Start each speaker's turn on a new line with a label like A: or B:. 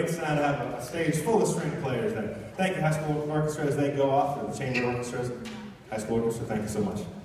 A: us now to have a stage full of string players then. Thank you, High School Orchestra, as they go off, the chamber orchestras. High School Orchestra, thank you so much.